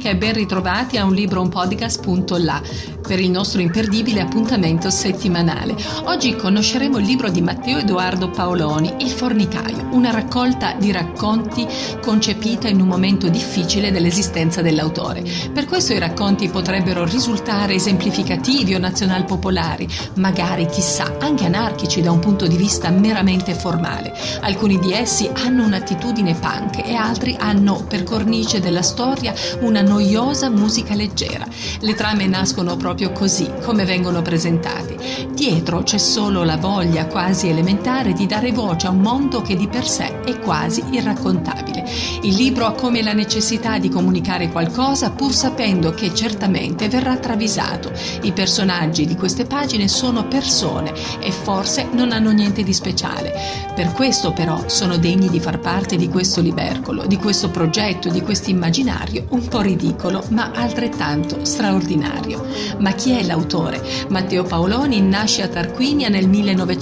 e ben ritrovati a unlibroumpodcast.là per il nostro imperdibile appuntamento settimanale. Oggi conosceremo il libro di Matteo Edoardo Paoloni, Il fornicaio, una raccolta di racconti concepita in un momento difficile dell'esistenza dell'autore. Per questo i racconti potrebbero risultare esemplificativi o nazionalpopolari, magari, chissà, anche anarchici da un punto di vista meramente formale. Alcuni di essi hanno un'attitudine punk e altri hanno per cornice della storia una noiosa musica leggera. Le trame nascono proprio così, come vengono presentati. Dietro c'è solo la voglia quasi elementare di dare voce a un mondo che di per sé è quasi irraccontabile. Il libro ha come la necessità di comunicare qualcosa pur sapendo che certamente verrà travisato. I personaggi di queste pagine sono persone e forse non hanno niente di speciale. Per questo però sono degni di far parte di questo libercolo, di questo progetto, di questo immaginario un po' ridicolo ma altrettanto straordinario. Ma chi è l'autore? Matteo Paoloni nasce a Tarquinia nel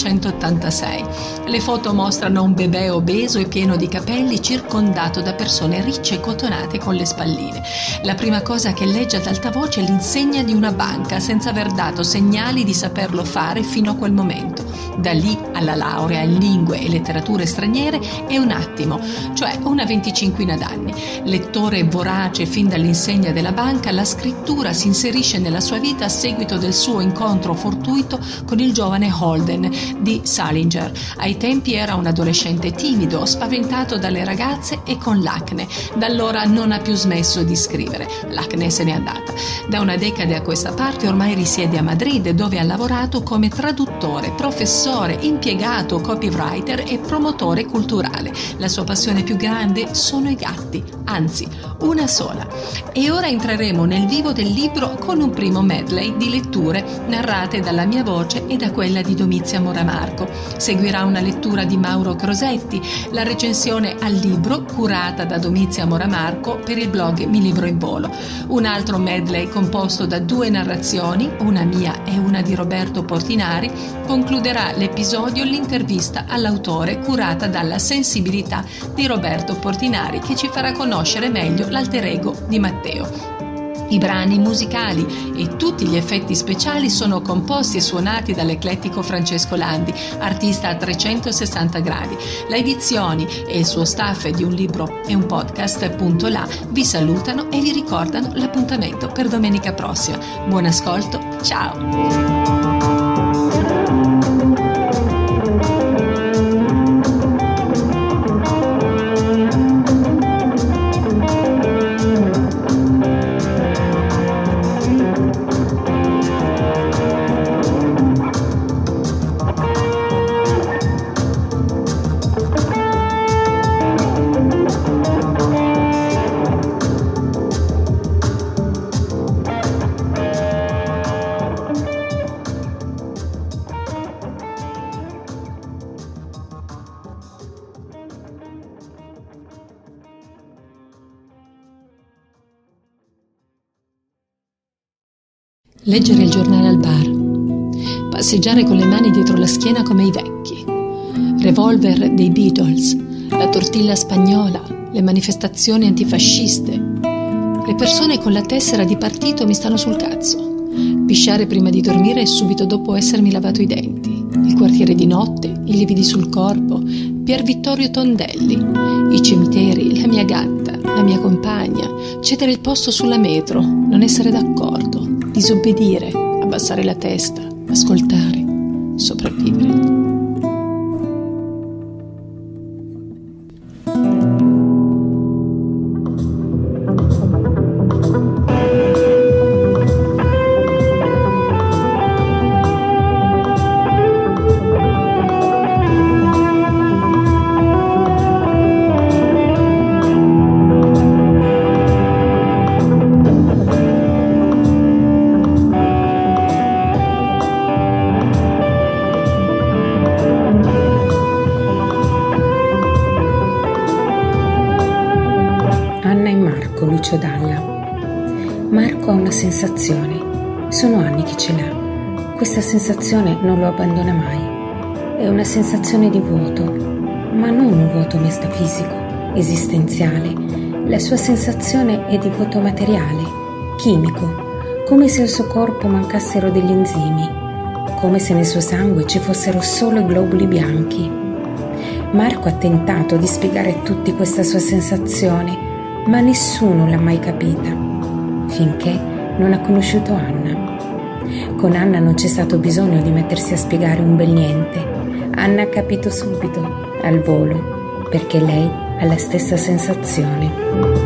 1986. Le foto mostrano un bebè obeso e pieno di capelli circondato da persone ricce e cotonate con le spalline. La prima cosa che legge ad alta voce è l'insegna di una banca senza aver dato segnali di saperlo fare fino a quel momento. Da lì alla laurea in lingue e letterature straniere è un attimo, cioè una 25ina d'anni. Lettore vorace fin dall'insegna della banca, la scrittura si inserisce nella sua vita a seguito del suo incontro fortuito con il giovane Holden di Salinger. Ai tempi era un adolescente timido, spaventato dalle ragazze e con l'acne. Da allora non ha più smesso di scrivere. L'acne se n'è andata. Da una decade a questa parte ormai risiede a Madrid, dove ha lavorato come traduttore, professore, impiegato, copywriter e promotore culturale. La sua passione più grande sono i gatti, anzi, una sola. E ora entreremo nel vivo del libro con un primo medley di letture narrate dalla mia voce e da quella di Domizia Moramarco. Seguirà una lettura di Mauro Crosetti, la recensione al libro curata da Domizia Moramarco per il blog Mi Libro in Volo. Un altro medley composto da 2 narrazioni, una mia e una di Roberto Portinari, concluderà l'episodio l'intervista all'autore curata dalla sensibilità di Roberto Portinari, che ci farà conoscere meglio l'alter ego di Matteo. I brani musicali e tutti gli effetti speciali sono composti e suonati dall'eclettico Francesco Landi, artista a 360 gradi. Le edizioni e il suo staff di Un Libro e un Podcast.là vi salutano e vi ricordano l'appuntamento per domenica prossima. Buon ascolto, ciao! Leggere il giornale al bar, passeggiare con le mani dietro la schiena come i vecchi, revolver dei Beatles, la tortilla spagnola, le manifestazioni antifasciste, le persone con la tessera di partito mi stanno sul cazzo, pisciare prima di dormire e subito dopo essermi lavato i denti, il quartiere di notte, i lividi sul corpo, Pier Vittorio Tondelli, i cimiteri, la mia gatta, la mia compagna, cedere il posto sulla metro, non essere d'accordo, disobbedire, abbassare la testa, ascoltare, sopravvivere. Lucio Dalla. Marco ha una sensazione, sono anni che ce l'ha. Questa sensazione non lo abbandona mai. È una sensazione di vuoto, ma non un vuoto metafisico, esistenziale, La sua sensazione è di vuoto materiale, chimico, come se al suo corpo mancassero degli enzimi, come se nel suo sangue ci fossero solo i globuli bianchi. Marco ha tentato di spiegare a tutti questa sua sensazione, ma nessuno l'ha mai capita, finché non ha conosciuto Anna. Con Anna non c'è stato bisogno di mettersi a spiegare un bel niente. Anna ha capito subito, al volo, perché lei ha la stessa sensazione.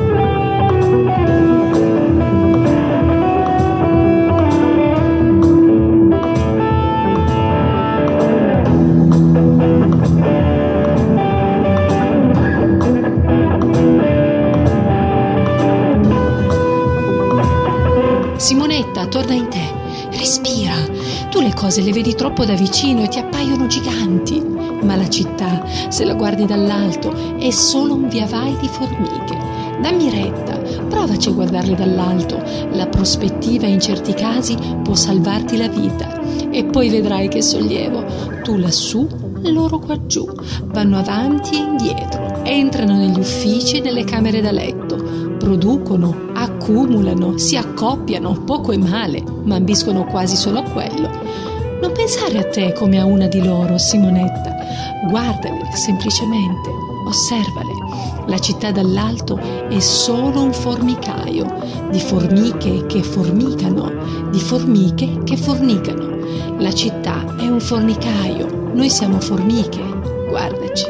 Simonetta, torna in te, respira. Tu le cose le vedi troppo da vicino e ti appaiono giganti, ma la città, se la guardi dall'alto, è solo un via vai di formiche. Dammi retta, provaci a guardarle dall'alto. La prospettiva in certi casi può salvarti la vita. E poi vedrai che sollievo. Tu lassù, loro qua giù. Vanno avanti e indietro. Entrano negli uffici e nelle camere da letto. Producono, accumulano, si accoppiano, poco e male, ma ambiscono quasi solo a quello. Non pensare a te come a una di loro, Simonetta. Guardale, semplicemente, osservale. La città dall'alto è solo un formicaio, di formiche che formicano, di formiche che fornicano. La città è un fornicaio, noi siamo formiche, guardaci.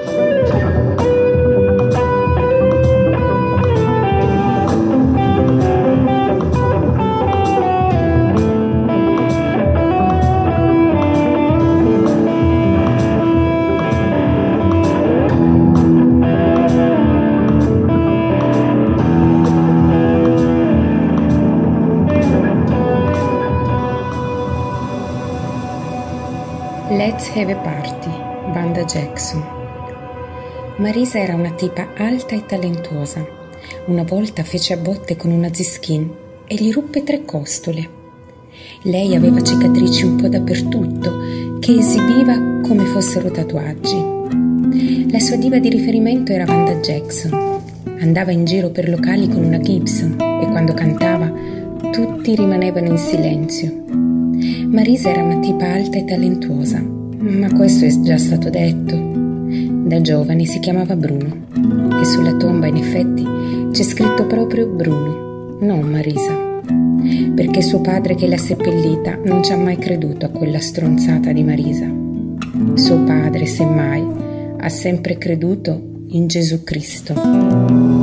Let's have a party, Wanda Jackson. Marisa era una tipa alta e talentuosa. Una volta fece a botte con una Ziskin e gli ruppe 3 costole. Lei aveva cicatrici un po' dappertutto che esibiva come fossero tatuaggi. La sua diva di riferimento era Wanda Jackson. Andava in giro per locali con una Gibson e quando cantava tutti rimanevano in silenzio. Marisa era una tipa alta e talentuosa, ma questo è già stato detto. Da giovane si chiamava Bruno e sulla tomba in effetti c'è scritto proprio Bruno, non Marisa, perché suo padre che l'ha seppellita non ci ha mai creduto a quella stronzata di Marisa. Suo padre, semmai, ha sempre creduto in Gesù Cristo.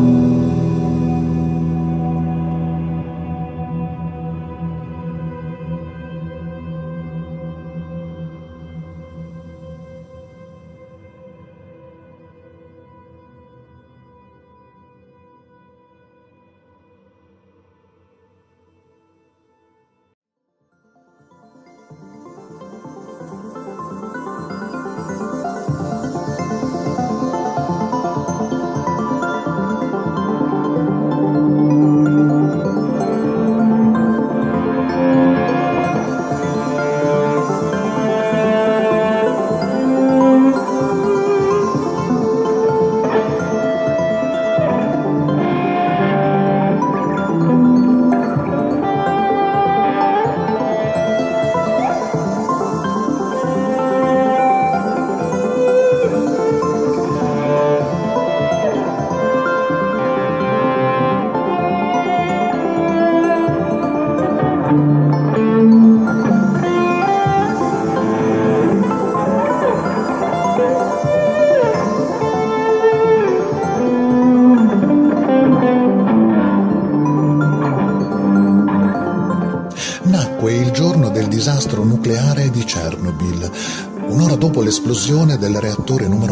Disastro nucleare di Chernobyl, un'ora dopo l'esplosione del reattore numero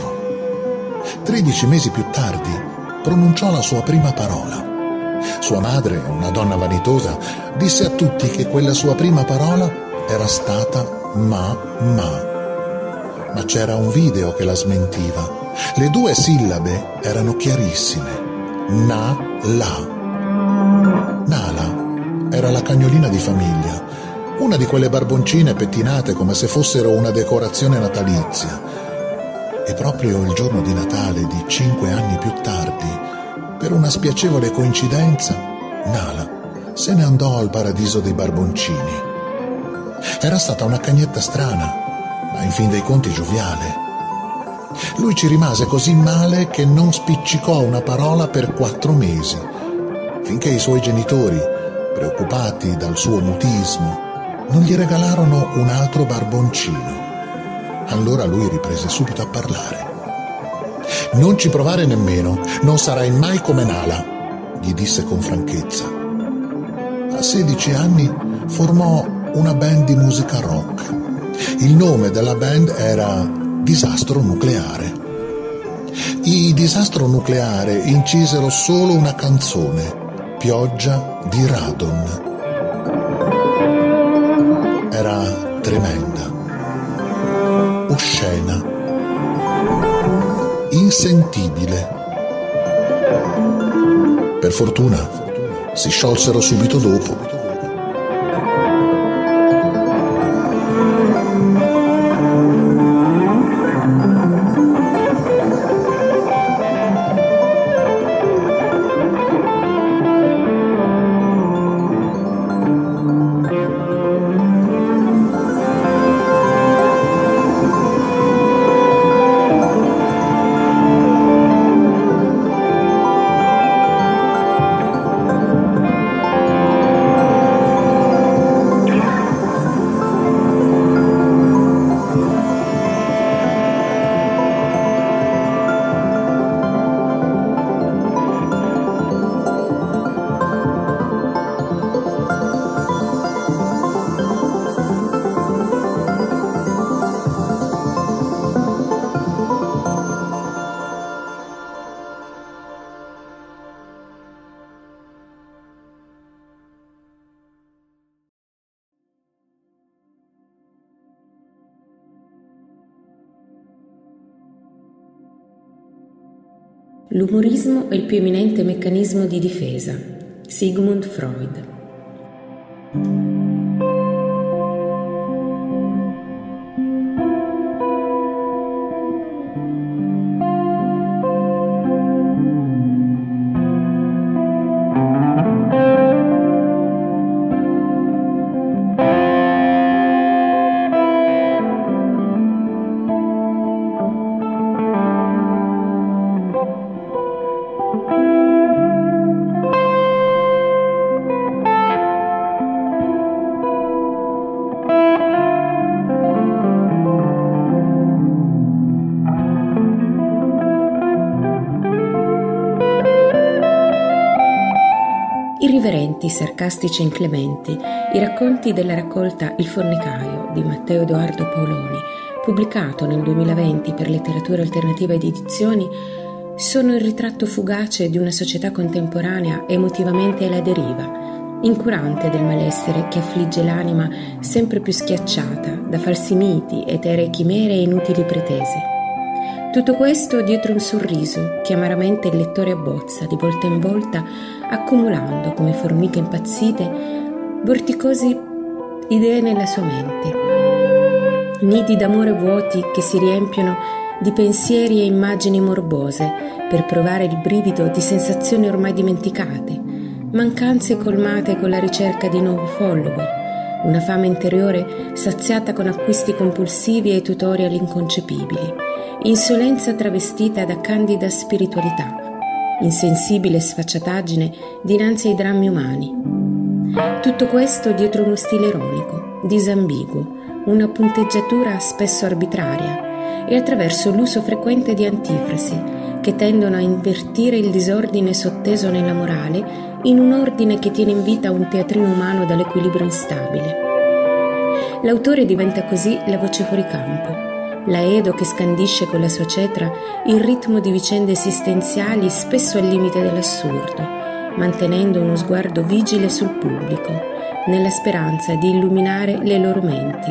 4. 13 mesi più tardi pronunciò la sua prima parola. Sua madre, una donna vanitosa, disse a tutti che quella sua prima parola era stata ma. Ma c'era un video che la smentiva. Le 2 sillabe erano chiarissime. Na-la. Nala era la cagnolina di famiglia, una di quelle barboncine pettinate come se fossero una decorazione natalizia. E proprio il giorno di Natale di 5 anni più tardi, Per una spiacevole coincidenza, Nala se ne andò al paradiso dei barboncini. Era stata una cagnetta strana, ma in fin dei conti gioviale. Lui ci rimase così male che non spiccicò una parola per 4 mesi, finché i suoi genitori, preoccupati dal suo mutismo, non gli regalarono un altro barboncino. Allora lui riprese subito a parlare. «Non ci provare nemmeno, non sarai mai come Nala», gli disse con franchezza. A 16 anni formò una band di musica rock. Il nome della band era Disastro Nucleare. I Disastro Nucleare incisero solo una canzone, Pioggia di Radon. Era tremenda, oscena, insentibile. Per fortuna si sciolsero subito dopo. L'umorismo è il più eminente meccanismo di difesa. Sigmund Freud. Irriverenti, sarcastici e inclementi, i racconti della raccolta Il fornicaio di Matteo Edoardo Paoloni, pubblicato nel 2020 per Letteratura Alternativa ed Edizioni, sono il ritratto fugace di una società contemporanea emotivamente alla deriva, incurante del malessere che affligge l'anima sempre più schiacciata da falsi miti, eteree chimere e inutili pretese. Tutto questo dietro un sorriso che amaramente il lettore abbozza di volta in volta, accumulando come formiche impazzite vorticosi idee nella sua mente. Nidi d'amore vuoti che si riempiono di pensieri e immagini morbose per provare il brivido di sensazioni ormai dimenticate, mancanze colmate con la ricerca di nuovi follower, una fame interiore saziata con acquisti compulsivi e tutorial inconcepibili, insolenza travestita da candida spiritualità, insensibile sfacciataggine dinanzi ai drammi umani. Tutto questo dietro uno stile ironico, disambiguo, una punteggiatura spesso arbitraria e attraverso l'uso frequente di antifrasi che tendono a invertire il disordine sotteso nella morale in un ordine che tiene in vita un teatrino umano dall'equilibrio instabile. L'autore diventa così la voce fuori campo, la Edo che scandisce con la sua cetra il ritmo di vicende esistenziali spesso al limite dell'assurdo, mantenendo uno sguardo vigile sul pubblico, nella speranza di illuminare le loro menti.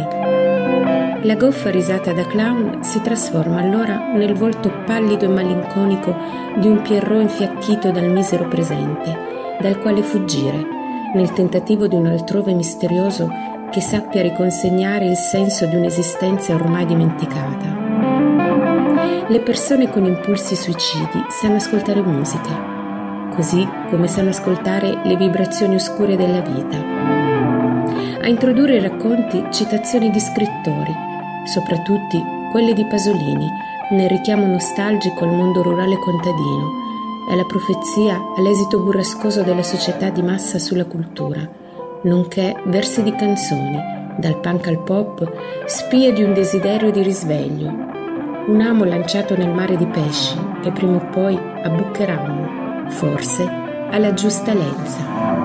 La goffa risata da clown si trasforma allora nel volto pallido e malinconico di un Pierrot infiacchito dal misero presente, dal quale fuggire, nel tentativo di un altrove misterioso che sappia riconsegnare il senso di un'esistenza ormai dimenticata. Le persone con impulsi suicidi sanno ascoltare musica, così come sanno ascoltare le vibrazioni oscure della vita. A introdurre i racconti citazioni di scrittori, soprattutto quelle di Pasolini, nel richiamo nostalgico al mondo rurale contadino e alla profezia all'esito burrascoso della società di massa sulla cultura, nonché versi di canzoni, dal punk al pop, spie di un desiderio di risveglio, un amo lanciato nel mare di pesci che prima o poi abbuccheranno, forse, alla giusta lezza.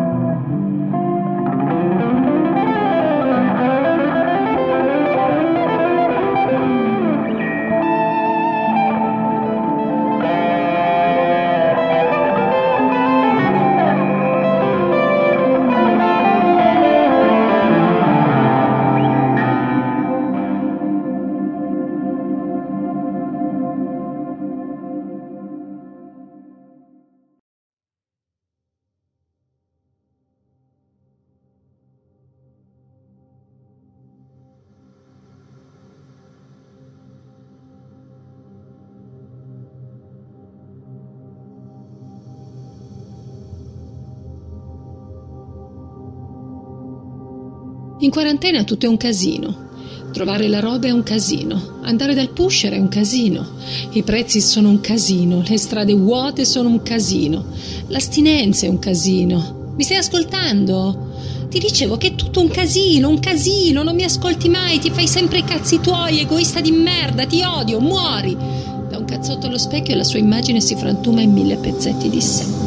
In quarantena tutto è un casino. Trovare la roba è un casino. Andare dal pusher è un casino. I prezzi sono un casino. Le strade vuote sono un casino. L'astinenza è un casino. Mi stai ascoltando? Ti dicevo che è tutto un casino, non mi ascolti mai, ti fai sempre i cazzi tuoi, egoista di merda, ti odio, muori. Da un cazzotto allo specchio la sua immagine si frantuma in 1000 pezzetti di sé.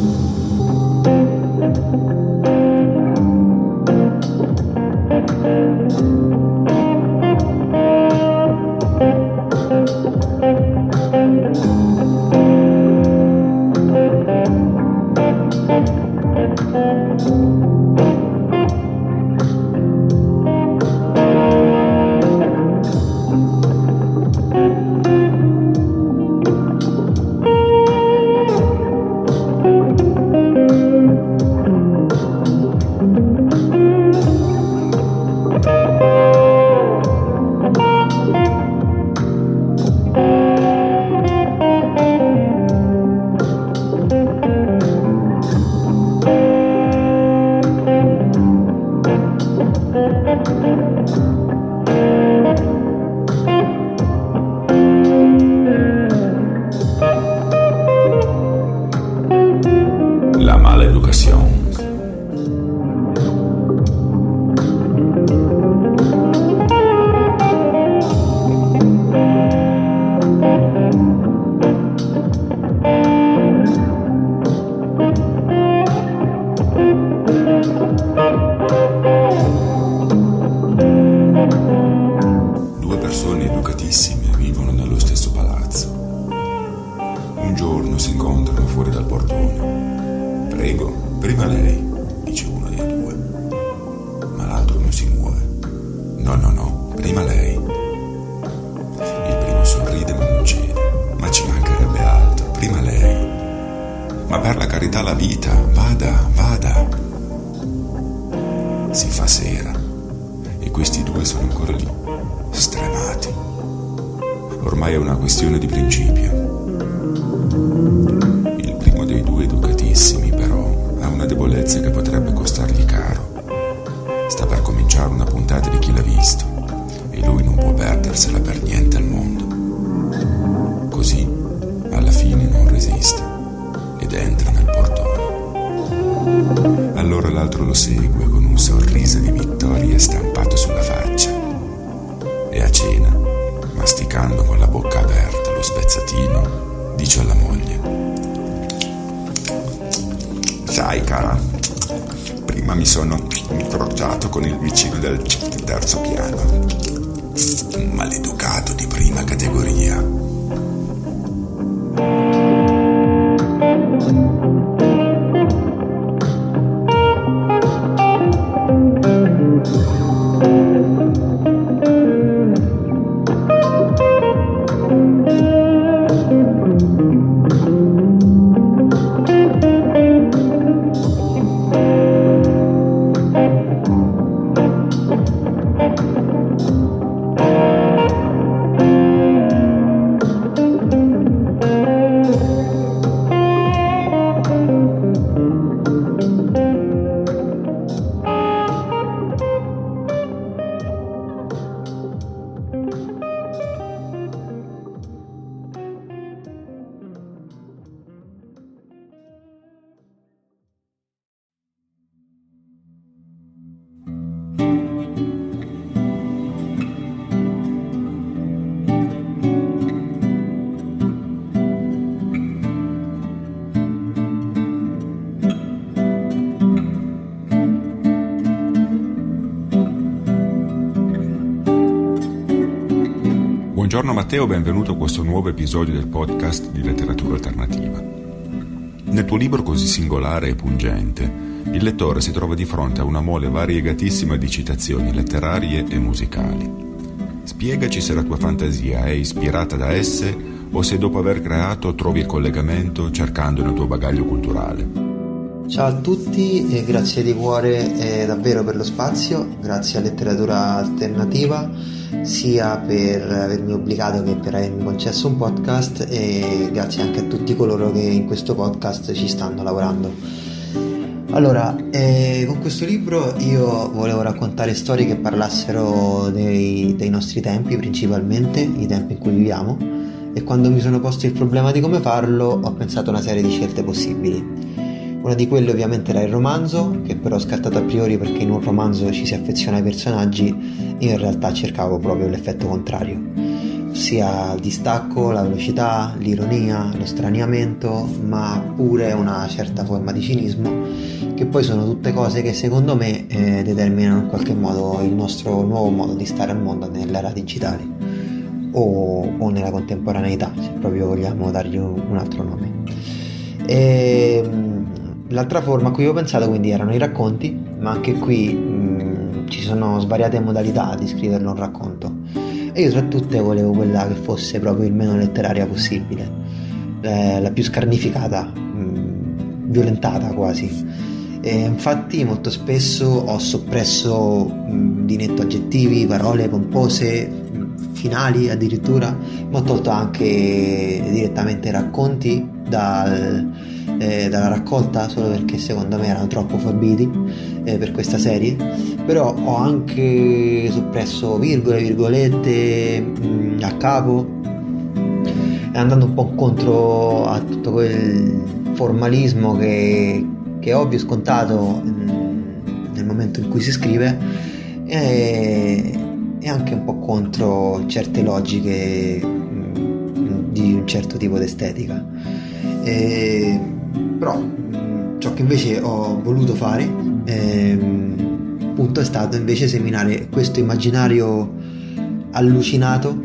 La maleducación. Due persone educatissime vivono nello stesso palazzo. Un giorno si incontrano fuori dal portone. Prego, prima lei, dice uno dei due. Ma l'altro non si muove. No, prima lei. Il primo sorride ma non cede. Ma ci mancherebbe altro, prima lei. Ma per la carità la vita, vada. Si fa sera e questi due sono ancora lì, stremati. Ormai è una questione di principio. Il primo dei due educatissimi, però, ha una debolezza che potrebbe costargli caro. Sta per cominciare una puntata di Chi l'ha visto e lui non può perdersela per niente al mondo. Così, alla fine non resiste ed entra nel portone. Allora l'altro lo segue con un sorriso di vittoria stampato sulla faccia e a cena, masticando con la bocca aperta lo spezzatino, dice alla moglie: sai cara, prima mi sono incrociato con il vicino del terzo piano, un maleducato di prima categoria. Buongiorno Matteo, benvenuto a questo nuovo episodio del podcast di letteratura alternativa. Nel tuo libro così singolare e pungente, il lettore si trova di fronte a una mole variegatissima di citazioni letterarie e musicali. Spiegaci se la tua fantasia è ispirata da esse o se dopo aver creato trovi il collegamento cercando nel tuo bagaglio culturale. Ciao a tutti e grazie di cuore davvero per lo spazio, grazie a Letteratura Alternativa sia per avermi obbligato che per avermi concesso un podcast, e grazie anche a tutti coloro che in questo podcast ci stanno lavorando. Allora, con questo libro io volevo raccontare storie che parlassero dei nostri tempi, principalmente i tempi in cui viviamo, e quando mi sono posto il problema di come farlo ho pensato a una serie di scelte possibili. Una di quelle ovviamente era il romanzo, che però ho scartato a priori perché in un romanzo ci si affeziona ai personaggi. Io in realtà cercavo proprio l'effetto contrario, ossia il distacco, la velocità, l'ironia, lo straniamento, ma pure una certa forma di cinismo, che poi sono tutte cose che secondo me determinano in qualche modo il nostro nuovo modo di stare al mondo nell'era digitale o nella contemporaneità, se proprio vogliamo dargli un altro nome. L'altra forma a cui ho pensato quindi erano i racconti, ma anche qui ci sono svariate modalità di scriverlo un racconto, e io tra tutte volevo quella che fosse proprio il meno letteraria possibile, la più scarnificata, violentata quasi. E infatti molto spesso ho soppresso di netto aggettivi, parole pompose, finali addirittura, ma ho tolto anche direttamente racconti dalla raccolta solo perché secondo me erano troppo forbiti per questa serie. Però ho anche soppresso virgole, virgolette a capo, andando un po' incontro a tutto quel formalismo che è ovvio, scontato nel momento in cui si scrive, e anche un po' contro certe logiche di un certo tipo di estetica. Però ciò che invece ho voluto fare appunto è stato invece seminare questo immaginario allucinato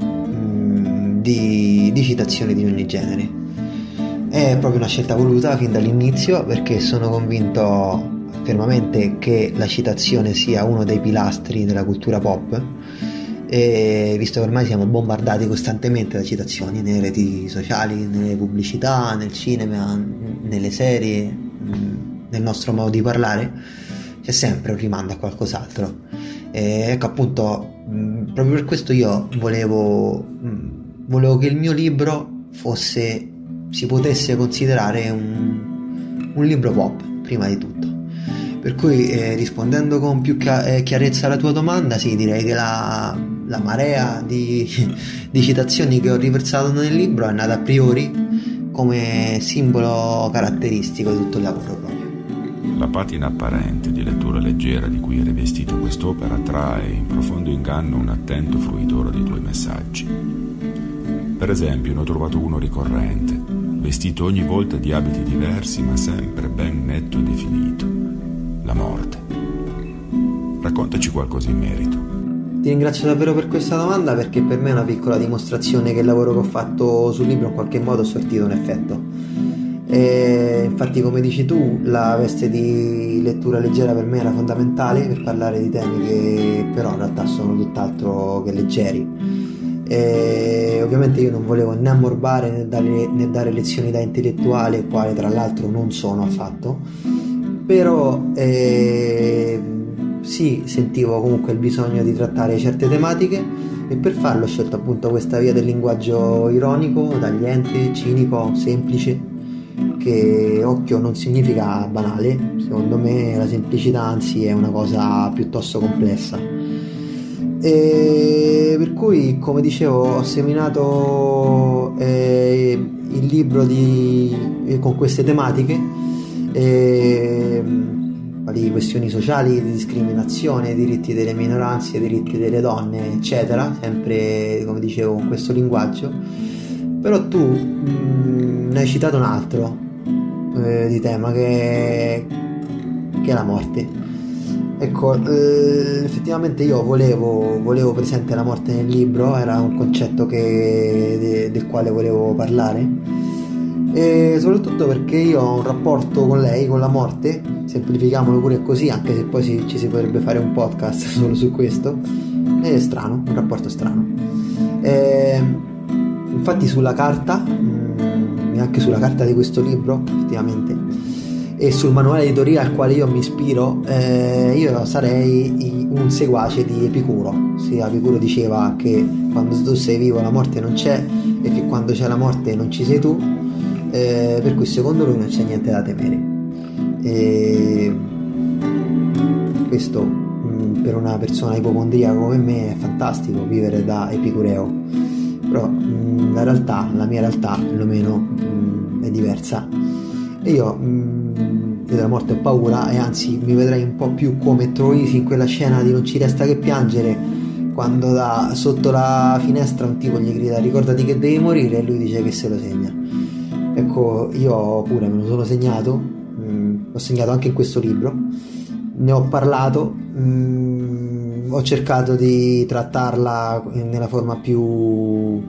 di citazioni di ogni genere. È proprio una scelta voluta fin dall'inizio, perché sono convinto fermamente che la citazione sia uno dei pilastri della cultura pop, e visto che ormai siamo bombardati costantemente da citazioni nelle reti sociali, nelle pubblicità, nel cinema, nelle serie, nel nostro modo di parlare, c'è sempre un rimando a qualcos'altro. Ecco, appunto, proprio per questo io volevo che il mio libro si potesse considerare un libro pop prima di tutto. Per cui rispondendo con più chiarezza alla tua domanda, sì, direi che la marea di citazioni che ho riversato nel libro è nata a priori come simbolo caratteristico di tutto il lavoro proprio. La patina apparente di lettura leggera di cui è rivestita quest'opera trae in profondo inganno un attento fruitore dei tuoi messaggi. Per esempio, ne ho trovato uno ricorrente, vestito ogni volta di abiti diversi ma sempre ben netto e definito: la morte. Raccontaci qualcosa in merito. Ti ringrazio davvero per questa domanda, perché per me è una piccola dimostrazione che il lavoro che ho fatto sul libro in qualche modo ha sortito un effetto. E infatti, come dici tu, la veste di lettura leggera per me era fondamentale per parlare di temi che però in realtà sono tutt'altro che leggeri. E ovviamente io non volevo né ammorbare né dare lezioni da intellettuale, quale tra l'altro non sono affatto, però sì, sentivo comunque il bisogno di trattare certe tematiche, e per farlo ho scelto appunto questa via del linguaggio ironico, tagliente, cinico, semplice, che occhio non significa banale. Secondo me la semplicità anzi è una cosa piuttosto complessa, e per cui, come dicevo, ho seminato il libro con queste tematiche, di questioni sociali, di discriminazione, diritti delle minoranze, diritti delle donne, eccetera, sempre, come dicevo, con questo linguaggio. Però tu ne hai citato un altro di tema che è la morte. Ecco, effettivamente io volevo presente la morte nel libro, era un concetto del quale volevo parlare, e soprattutto perché io ho un rapporto con lei, con la morte, semplifichiamolo pure così, anche se poi ci si potrebbe fare un podcast solo su questo, è strano, un rapporto strano. Infatti sulla carta, anche sulla carta di questo libro, effettivamente, e sul manuale editoriale al quale io mi ispiro, io sarei un seguace di Epicuro. Sì, Epicuro diceva che quando tu sei vivo la morte non c'è, e che quando c'è la morte non ci sei tu, per cui secondo lui non c'è niente da temere. Questo per una persona ipocondriaca come me è fantastico, vivere da epicureo, però la mia realtà perlomeno è diversa, e io della morte ho paura, e anzi mi vedrei un po' più come Troisi in quella scena di Non ci resta che piangere, quando da sotto la finestra un tipo gli grida ricordati che devi morire, e lui dice che se lo segna. Ecco, io pure me lo sono segnato, l'ho segnato anche in questo libro, ne ho parlato, ho cercato di trattarla nella forma più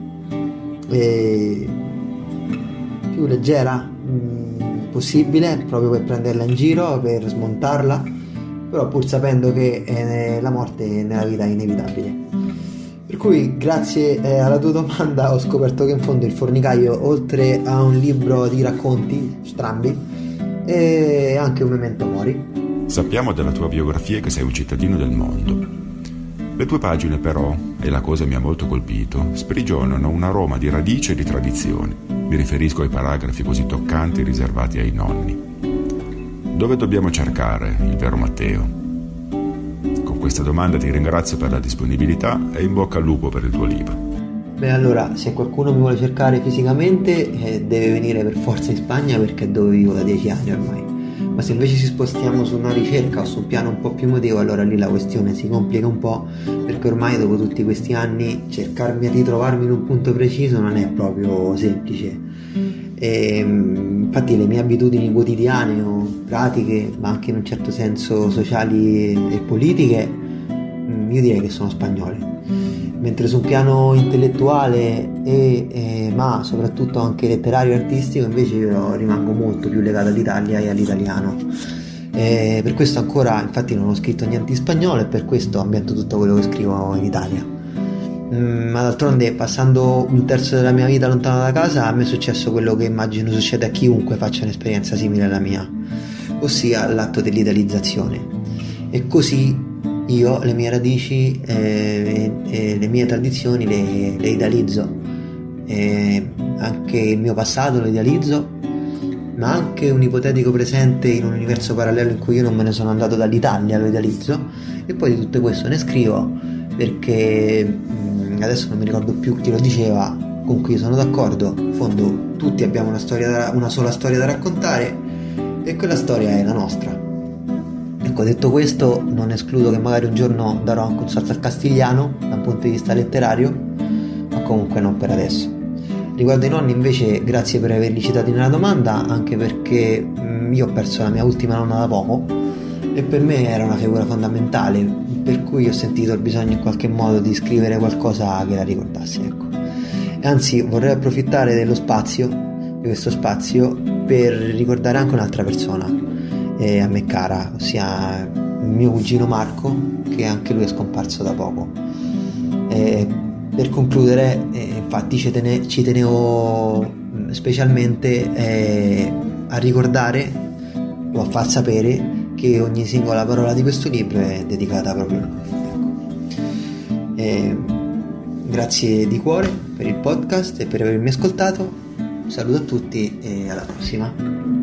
leggera possibile, proprio per prenderla in giro, per smontarla, però pur sapendo che la morte nella vita è inevitabile. Per cui grazie alla tua domanda ho scoperto che in fondo Il Fornicaio, oltre a un libro di racconti strambi, è anche un memento mori. Sappiamo dalla tua biografia che sei un cittadino del mondo. Le tue pagine però, e la cosa mi ha molto colpito, sprigionano un aroma di radice e di tradizioni. Mi riferisco ai paragrafi così toccanti riservati ai nonni. Dove dobbiamo cercare il vero Matteo? Con questa domanda ti ringrazio per la disponibilità e in bocca al lupo per il tuo libro. Beh, allora, se qualcuno mi vuole cercare fisicamente deve venire per forza in Spagna, perché è dove vivo da 10 anni ormai. Ma se invece ci spostiamo su una ricerca o su un piano un po' più emotivo, allora lì la questione si complica un po', perché ormai dopo tutti questi anni cercarmi di ritrovarmi in un punto preciso non è proprio semplice. Infatti le mie abitudini quotidiane o pratiche, ma anche in un certo senso sociali e politiche, io direi che sono spagnole, mentre su un piano intellettuale ma soprattutto anche letterario e artistico invece io rimango molto più legato all'Italia e all'italiano. Per questo ancora infatti non ho scritto niente in spagnolo, e per questo ambiento tutto quello che scrivo in Italia. Ma d'altronde, passando un terzo della mia vita lontano da casa, a me è successo quello che immagino succede a chiunque faccia un'esperienza simile alla mia, ossia l'atto dell'idealizzazione. E così io le mie radici e le mie tradizioni le idealizzo, anche il mio passato lo idealizzo, ma anche un ipotetico presente in un universo parallelo in cui io non me ne sono andato dall'Italia lo idealizzo, e poi di tutto questo ne scrivo, perché adesso non mi ricordo più chi lo diceva, con cui sono d'accordo. In fondo tutti abbiamo una sola storia da raccontare, e quella storia è la nostra. Ecco, detto questo, non escludo che magari un giorno darò anche un salto al castigliano da un punto di vista letterario, ma comunque non per adesso. Riguardo ai nonni invece, grazie per averli citati nella domanda, anche perché io ho perso la mia ultima nonna da poco, e per me era una figura fondamentale, per cui ho sentito il bisogno in qualche modo di scrivere qualcosa che la ricordasse, ecco. E anzi, vorrei approfittare di questo spazio, per ricordare anche un'altra persona a me cara, ossia mio cugino Marco, che anche lui è scomparso da poco. Per concludere, infatti ci tenevo specialmente a ricordare o a far sapere che ogni singola parola di questo libro è dedicata proprio a lui. Ecco. Grazie di cuore per il podcast e per avermi ascoltato. Un saluto a tutti e alla prossima.